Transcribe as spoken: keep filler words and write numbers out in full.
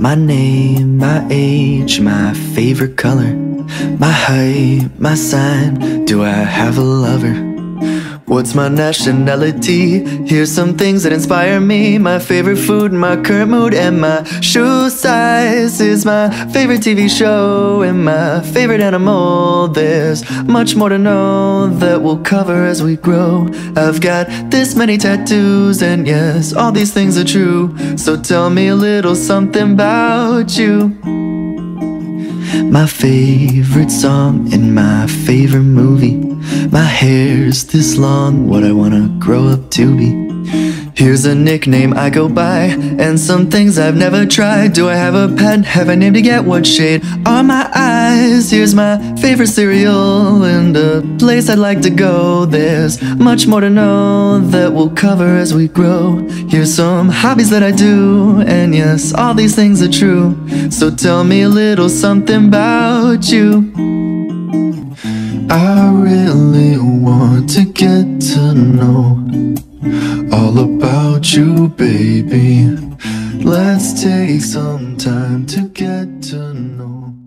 My name, my age, my favorite color, my height, my sign, do I have a lover? What's my nationality? Here's some things that inspire me. My favorite food, my current mood, and my shoe size is my favorite T V show and my favorite animal. There's much more to know that we'll cover as we grow. I've got this many tattoos, and yes, all these things are true. So tell me a little something about you. My favorite song and my favorite movie. My hair's this long, what I wanna grow up to be. Here's a nickname I go by, and some things I've never tried. Do I have a pet? Have I named it yet? What shade are my eyes? Here's my favorite cereal and a place I'd like to go. There's much more to know that we'll cover as we grow. Here's some hobbies that I do, and yes, all these things are true. So tell me a little something about you. I really want to get to know all about you, baby. Let's take some time to get to know.